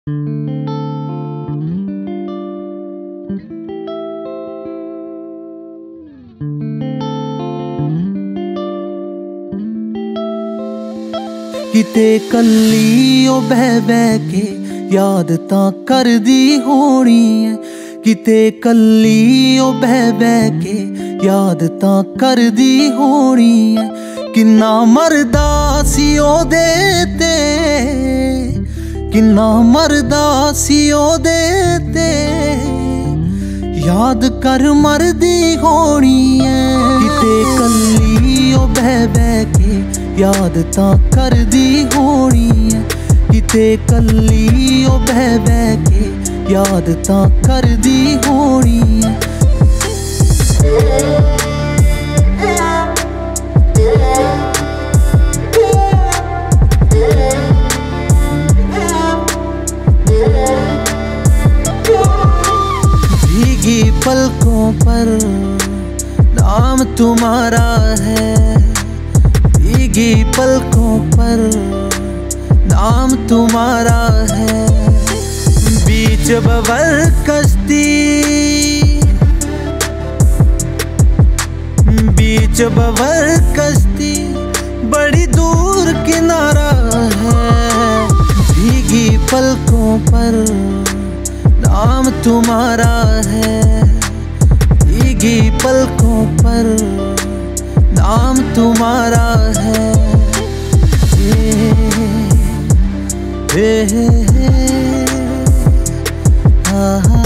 किते कल्ली ओ बह बह के याद तां करदी होनी है। किते कल्ली ओ बह बह के याद तां करदी होनी है। किन्ना मरदा सी ओदे ते, किन्ना मरदा सी ओदे ते, याद कर मरदी होनी है। किते कल्ली ओ बह बह के याद तां करदी होनी है। किते कल्ली ओ बह बह के याद तां करदी होनी है। भीगी पलकों पर नाम तुम्हारा है। भीगी पलकों पर नाम तुम्हारा है। बीच बवर कश्ती, बीच बवर कश्ती, बड़ी दूर किनारा है। भीगी पलकों पर नाम तुम्हारा है। भीगी पलकों पर नाम तुम्हारा है। हे हे हे, हा हा।